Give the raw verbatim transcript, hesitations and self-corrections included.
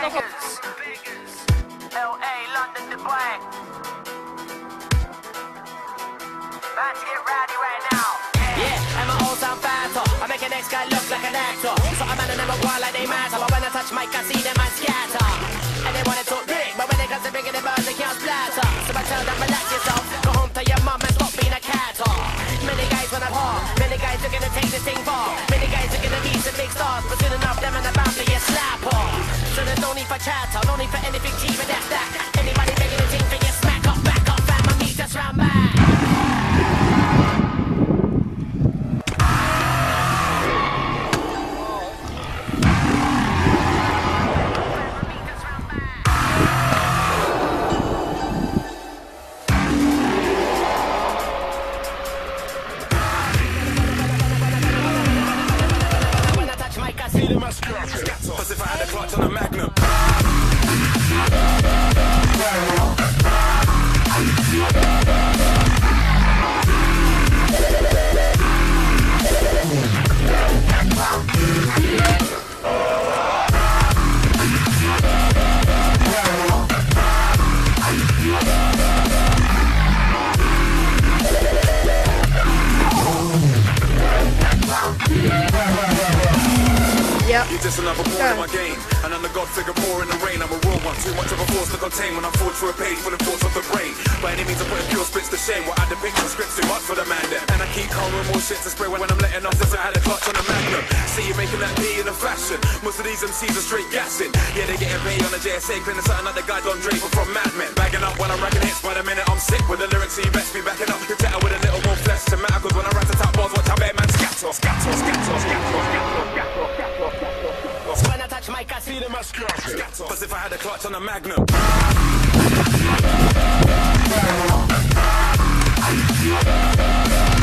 L A, London, Dubai. Man to get rowdy right now. Yeah, I'm an old sound fighter. I make an next guy look like an actor. So I'm man and never go like they matter. But when I touch mic, I see them and scatter. And they want it to big, but when it comes to bringing the birds, they can't splatter. So I tell them, relax yourself. Go home to your mum and stop being a catter. Many guys want to hard. Many guys are gonna take this thing far. Many guys are gonna be some big stars. But soon enough, them and about to get slapper. So there's no need for chatter, no need for anything cheap, but that's that. Anybody making a team for you, smack up, back up, fam, my knees just round back. When I touch mic, I see the muscular. Cause if I had a clutch on a magnum. Yep. You're just another pawn in my game, and I'm the god figure poor in the rain. I'm a real one, too much of a force to contain when I forge through a page full of thoughts of the brain. By any means, I'm putting pure spits to shame. What I depict on scripts too much for the man then. And I keep calm with more shit to spray when I'm letting off. Since I had a clutch on a magnum. See you making that P in a fashion. Most of these M Cs are straight gassing. Yeah, they getting paid on the J S A, cleaning something like the guy Don Draper from Mad Men. Bagging up when I'm racking hits by the minute. I'm sick with the lyrics, so you best be backing up. You better with a little more flesh to matter. Cause when I rat the top bars, watch how bad man scatter, scatter, scatter, scatter, scatter, scatter, scatter. When I touch mic, I see the muscular. Cause if I had a clutch on a magnum. Yeah.